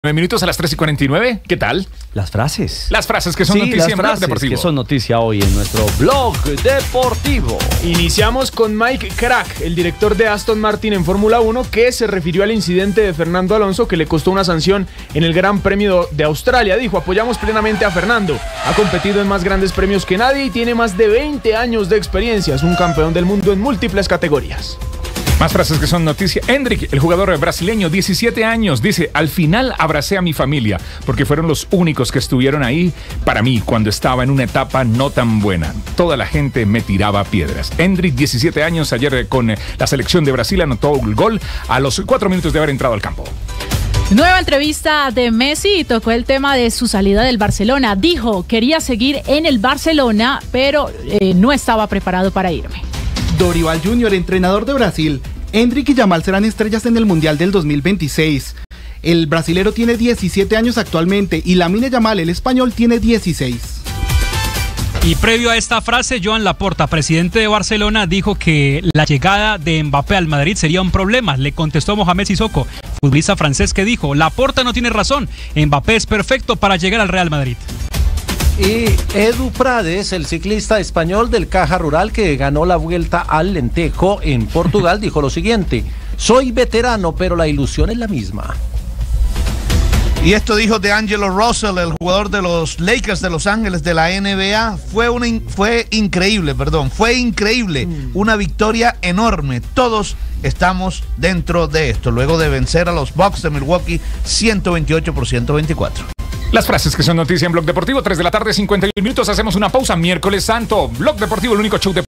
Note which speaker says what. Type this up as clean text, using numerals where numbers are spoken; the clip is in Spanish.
Speaker 1: 9 minutos a las 3:49. ¿Qué tal?
Speaker 2: Las frases.
Speaker 1: Las frases que son noticia en Blog Deportivo.
Speaker 2: Que son noticia hoy en nuestro Blog Deportivo.
Speaker 3: Iniciamos con Mike Crack, el director de Aston Martin en Fórmula 1, que se refirió al incidente de Fernando Alonso que le costó una sanción en el Gran Premio de Australia. Dijo: apoyamos plenamente a Fernando. Ha competido en más grandes premios que nadie y tiene más de 20 años de experiencia. Es un campeón del mundo en múltiples categorías.
Speaker 1: Más frases que son noticia. Hendrick, el jugador brasileño, 17 años, dice: al final abracé a mi familia porque fueron los únicos que estuvieron ahí para mí cuando estaba en una etapa no tan buena. Toda la gente me tiraba piedras. Hendrick, 17 años, ayer con la selección de Brasil anotó el gol a los 4 minutos de haber entrado al campo.
Speaker 4: Nueva entrevista de Messi y tocó el tema de su salida del Barcelona. Dijo: quería seguir en el Barcelona, pero no estaba preparado para irme.
Speaker 5: Dorival Jr., entrenador de Brasil. Hendrick y Yamal serán estrellas en el Mundial del 2026. El brasilero tiene 17 años actualmente y Lamine Yamal, el español, tiene 16.
Speaker 6: Y previo a esta frase, Joan Laporta, presidente de Barcelona, dijo que la llegada de Mbappé al Madrid sería un problema. Le contestó Mohamed Sissoko, futbolista francés, que dijo: Laporta no tiene razón, Mbappé es perfecto para llegar al Real Madrid.
Speaker 7: Y Edu Prades, el ciclista español del Caja Rural que ganó la Vuelta al Lentejo en Portugal, dijo lo siguiente: soy veterano, pero la ilusión es la misma.
Speaker 8: Y esto dijo D'Angelo Russell, el jugador de los Lakers de Los Ángeles de la NBA. Fue increíble. Una victoria enorme. Todos estamos dentro de esto, luego de vencer a los Bucks de Milwaukee 128-124.
Speaker 1: Las frases que son noticia en Blog Deportivo, 3 de la tarde, 51 minutos. Hacemos una pausa. Miércoles Santo. Blog Deportivo, el único show de